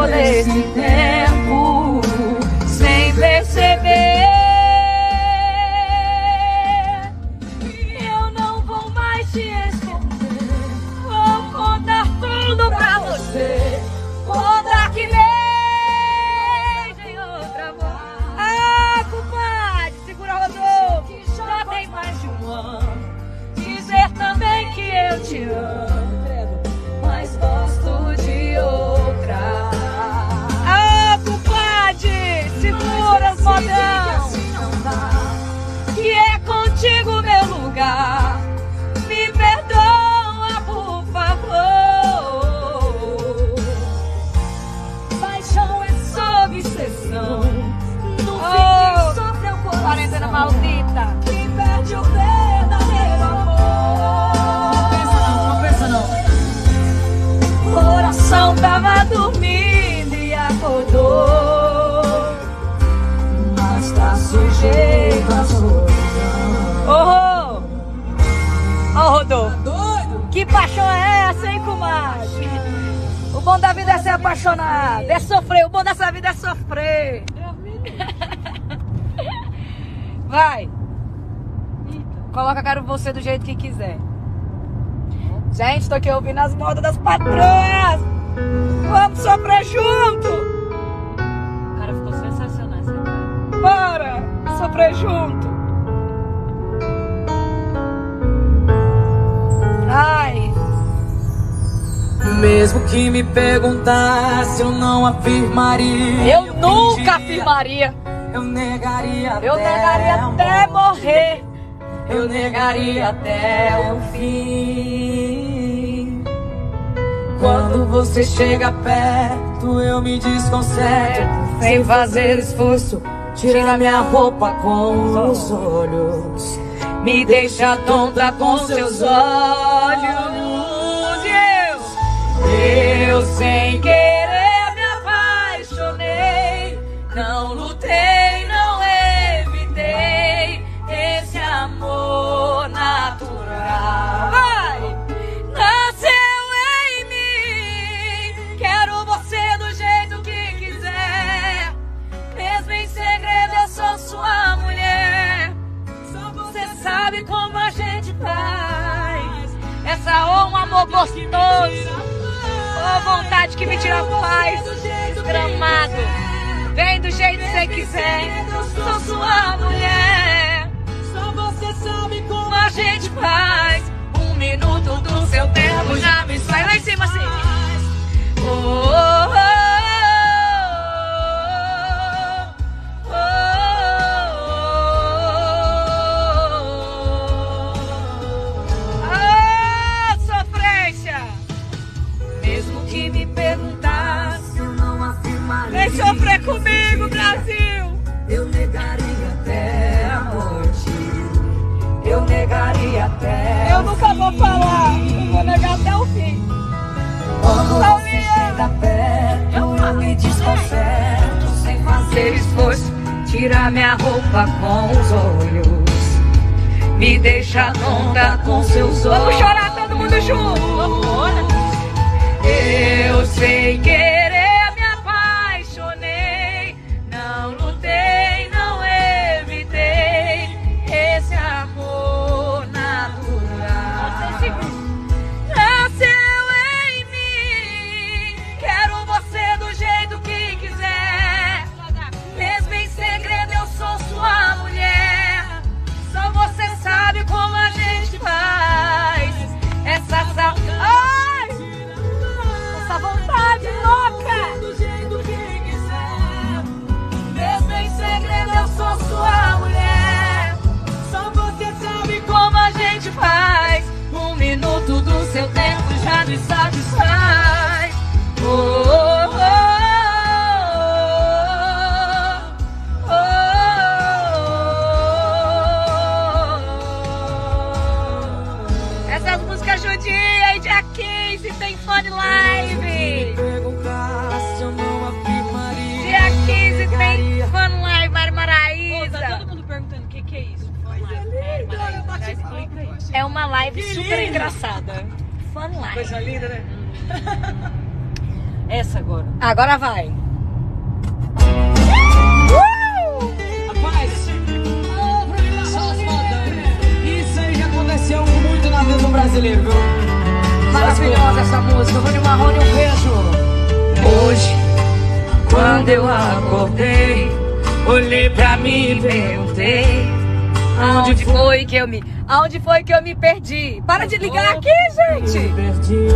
todo esse tempo sem perceber. Eu não vou mais te esquecer. Vou contar tudo pra você. Contar que nem outra voz. Ah, compadre, segura o Rodolfo. Já tem mais de um ano. Dizer também que eu te amo, mas gosto de outra. Ah, compadre, segura as modão. Que é contigo meu lugar. Me perdoa, por favor. Paixão é só obsessão. No fim quem sofre é o coração. Quarentena maldita. Que perde o verdadeiro amor. Não pensa não. O coração tava dormindo e acordou, mas tá sujeito a solidão. Oh, Rodolfo, que paixão é essa, hein, comadre? O bom da vida é ser apaixonado, é sofrer. O bom dessa vida é sofrer. Vai. Coloca, quero você do jeito que quiser. Gente, tô aqui ouvindo as modas das patroas. Vamos sofrer junto. O cara ficou sensacional essa cara. Bora sofrer junto. Ai. Mesmo que me perguntasse, eu não afirmaria. Eu nunca afirmaria. Eu negaria até morrer. Eu negaria até o fim. Quando você chega perto, eu me desconcerto. Sem fazer esforço, Tira minha roupa com os olhos, me deixa tonta com seus olhos. Eu sem querer me apaixonei. Não lutei, não evitei esse amor natural. vai. Nasceu em mim. Quero você do jeito que quiser. Mesmo em segredo eu sou sua mulher. Só você sabe como a gente faz. Essa um amor gostoso. Oh, vontade que me tira a paz. Desgramado. Vem do jeito que você quiser. Eu sou sua mulher. Só você sabe como a gente faz. Um minuto do seu tempo já me Vai lá em cima assim. oh, oh, oh, oh, oh. Ah, sofrência. Mesmo que me perguntasse, eu não afirmaria. Vem sofrer comigo, Brasil. Eu negaria até a morte. Eu negaria até Eu nunca vou falar. Eu vou negar até o fim. Quando você Paulinha. chega perto, eu me desconcerto sem fazer esforço. Tira minha roupa com os olhos, me deixa tonta com seus olhos. Vamos chorar todo mundo junto. Eu sem querer me apaixonei. Não lutei, não evitei esse amor natural. Nasceu em mim. Quero você do jeito que quiser. Mesmo em segredo eu sou sua mulher. Só você sabe como a gente faz. Essa Essa vontade louca. do jeito que quiser. Mesmo em segredo eu sou sua mulher. Só você sabe como a gente faz. Um minuto do seu tempo já me satisfaz. Oh, oh, oh, oh, oh, oh. Essas músicas judia aí dia 15 tem Fone Live. Dia 15 tem Fone Live, Mari Maraísa. Tá todo mundo perguntando o que é isso? Fone Live. Já explica aí. É uma live super engraçada. Fone Live. Coisa linda, né? Essa agora. Agora vai. Rapaz, só as modão. Isso aí já aconteceu muito na vida do brasileiro, viu? Maravilhosa essa música. Vou de Marrone, um beijo. Hoje, quando eu acordei, olhei pra mim e perguntei: aonde foi que eu me perdi? Para de ligar aqui, gente! Perdi.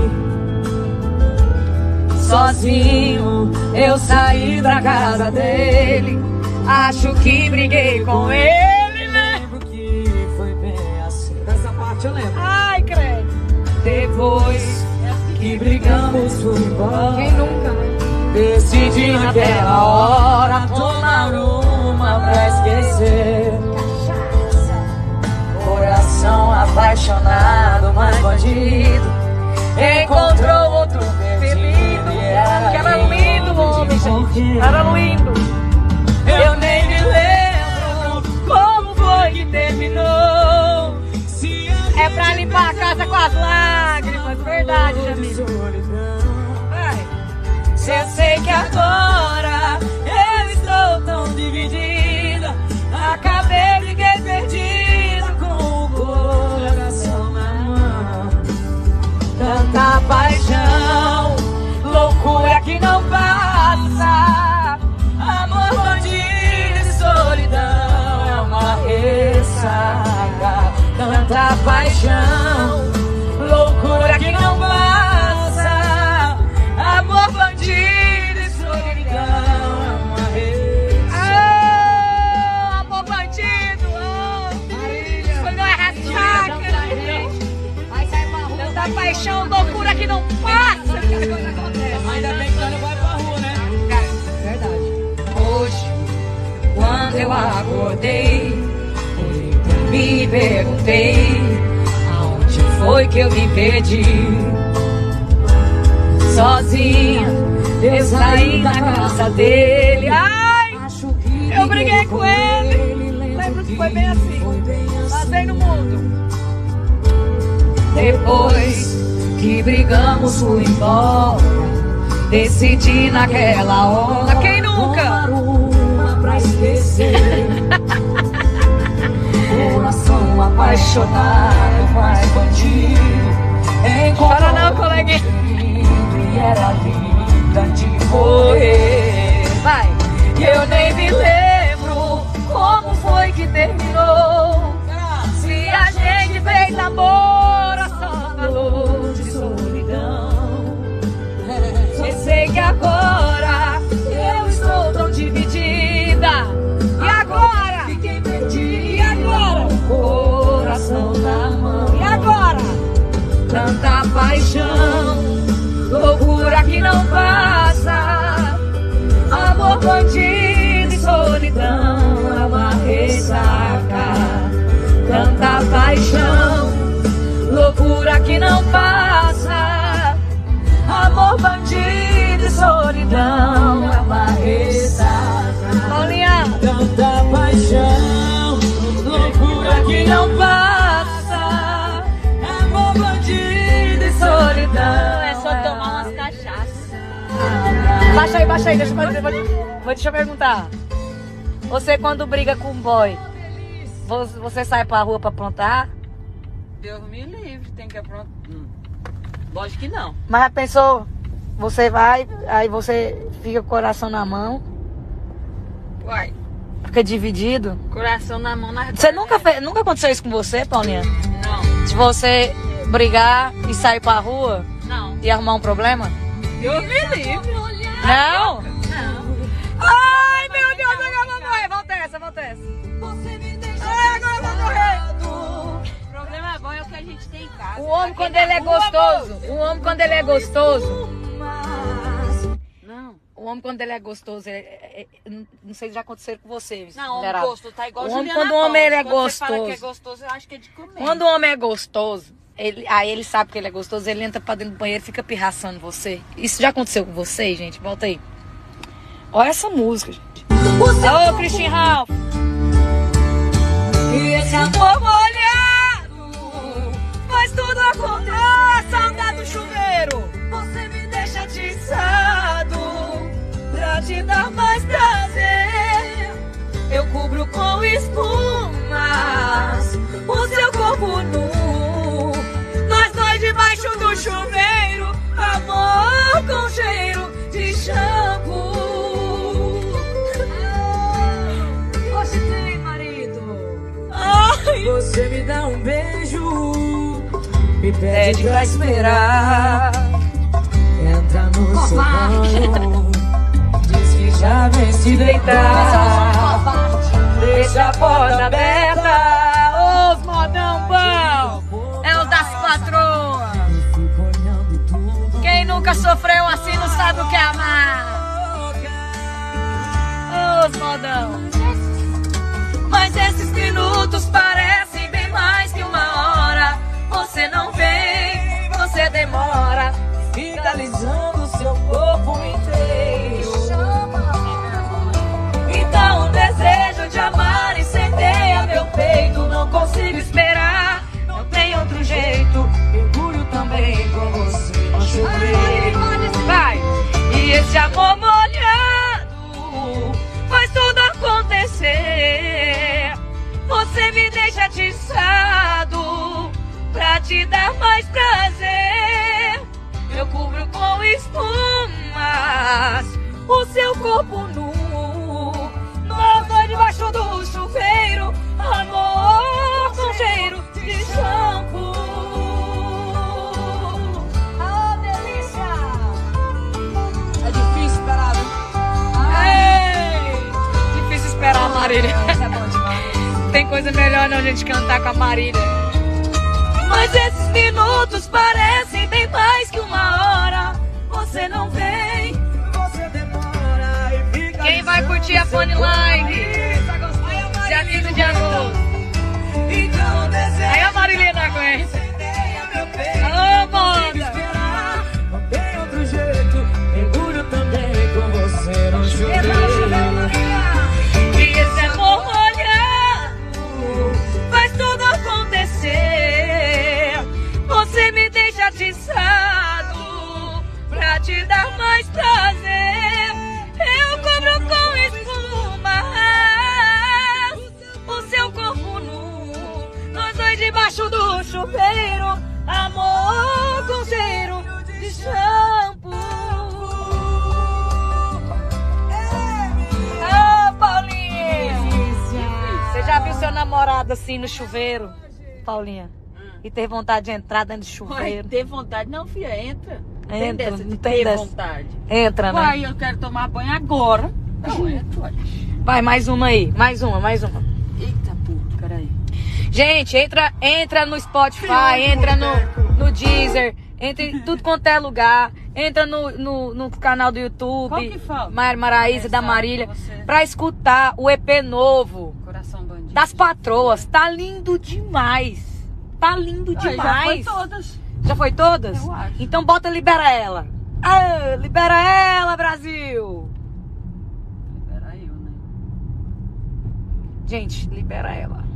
Sozinho eu saí da casa dele. Acho que briguei com ele, né? Lembro que foi bem assim. Essa parte eu lembro. Ai, credo. Depois Que brigamos, fui embora. Quem nunca? Decidi naquela hora tomar uma pra esquecer. Coração apaixonado, mas bandido, encontrou outro perdido. Que era lindo, homem, gente. Era lindo. eu nem me lembro como foi que terminou. É pra limpar a casa com as lágrimas. Verdade, Jamil. Vai. Se eu sei que agora eu estou tão dividida, acabei de ficar perdida com o coração na mão. Tanta paixão, loucura que não passa, amor bandido e solidão é uma ressaca. Tanta paixão, loucura que não passa, amor bandido e solidão é uma ressaca. Ah, amor bandido. Isso foi uma ressaca. Vai sair pra rua. Tanta paixão, loucura que não passa. Ainda bem que ela não vai pra rua, né? Verdade. Hoje, quando eu acordei, me perguntei aonde foi que eu me perdi. Sozinha, eu saí da casa dele. Ai, eu briguei com ele. Lembro que foi bem assim. Passei no mundo. Depois que brigamos, fui embora. Decidi naquela hora. Quem nunca? Tomar uma pra esquecer. Coração apaixonado, mas bandido, Chora não, coleguinha. e era linda de morrer. Vai. Eu nem me lembro como foi que terminou. Se a gente fez amor, a só falou de solidão. Eu sei que agora eu estou tão dividida. E agora? Fiquei perdida. E agora? Coração na mão. E agora? Tanta paixão, loucura que não passa, amor bandido e solidão é uma ressaca. Tanta paixão, loucura que não passa, amor bandido e solidão é uma ressaca. Paulinha. Tanta paixão, loucura Que não passa, amor bandido e solidão É só tomar umas cachaças. Baixa aí, deixa eu perguntar. Você quando briga com um boy, você sai pra rua pra aprontar? Deus me livre, tem que aprontar. Lógico que não. Mas já pensou, você vai, aí você fica com o coração na mão, Uai, fica dividido? coração na mão, na Você nunca aconteceu isso com você, Paulinha? Não, De você brigar e sair pra rua não. e arrumar um problema? Deus me livre. Não? Não. Ai, meu Deus, agora eu vou morrer. Volta essa. Ai, agora eu vou morrer. O problema bom é o que a gente tem em casa. O homem quando ele é gostoso, Não. o homem quando ele é gostoso, não sei se já aconteceu com vocês. Não, o mulherada. gosto tá igual O homem, Juliana quando o homem ele é Paz. Quando você fala que é gostoso. gostoso, eu acho que é de comer. Quando o homem é gostoso, aí ele sabe que ele é gostoso, ele entra pra dentro do banheiro e fica pirraçando você. Isso já aconteceu com vocês, gente? Volta aí. Olha essa música, gente. Ô, Christian Ralph. E esse amor molhado faz tudo acontecer. Ah, saudade do chuveiro. Você me deixa atiçado. Você me dá um beijo, me pede Pede pra esperar. entra no seu banho, diz que já vem se deitar. Deixa a porta aberta. Os modão bom. É o das patroas. Fico olhando tudo. Quem nunca sofreu assim não sabe o que é amar. Os modão. Mas esses minutos parecem bem mais que uma hora. Você não vem, você demora. Fica alisando seu corpo inteiro. Então o desejo de amar incendeia meu peito. Não consigo esperar, não tem outro jeito. Mergulho também com você no chuveiro. Vai! E esse amor molhado faz tudo acontecer. Você me deixa atiçado pra te dar mais prazer. Eu cubro com espumas o seu corpo nu. Nós dois debaixo do chuveiro, amor com cheiro de shampoo. Ah, delícia! É difícil esperar, viu? Ei, difícil esperar, Marília. Isso é bom demais. Tem coisa melhor não a gente cantar com a Marília. Mas esses minutos parecem bem mais que uma hora. Você não vem. Você demora e fica Quem vai curtir a Funny Line? Dia 15 de agosto. Então o desejo Aí a Marília não aguenta. incendeia meu peito. Alô, Consigo banda! esperar, não tem outro jeito. Mergulho também com você no chuveiro. E esse amor molhado faz tudo acontecer. Você me deixa atiçado pra te dar mais prazer. Eu cubro com espuma o seu corpo nu. Nós dois debaixo do chuveiro, amor com cheiro de shampoo. Ah, Paulinha! Você já viu seu namorado assim no chuveiro, Paulinha? E ter vontade de entrar dentro do Vai chuveiro? ter vontade? Não, filha, entra. Tem Entra, dessa de não tem ter dessa. vontade. Entra, né? Vai, eu quero tomar banho agora. Não, entra. Vai, mais uma aí. Mais uma. Eita, puto, peraí. Gente, entra no Spotify, entra no Deezer, entra em tudo quanto é lugar. Entra no canal do YouTube. Qual que falta? Maraísa da Essa Marília. pra você. Pra escutar o EP novo Coração bandido. das patroas. Tá lindo demais. Tá lindo Ah, já foi demais. todas. Já foi todas? Eu acho. Então bota Libera Ela. Ah, libera ela, Brasil. Peraí, eu, né? Gente, libera ela.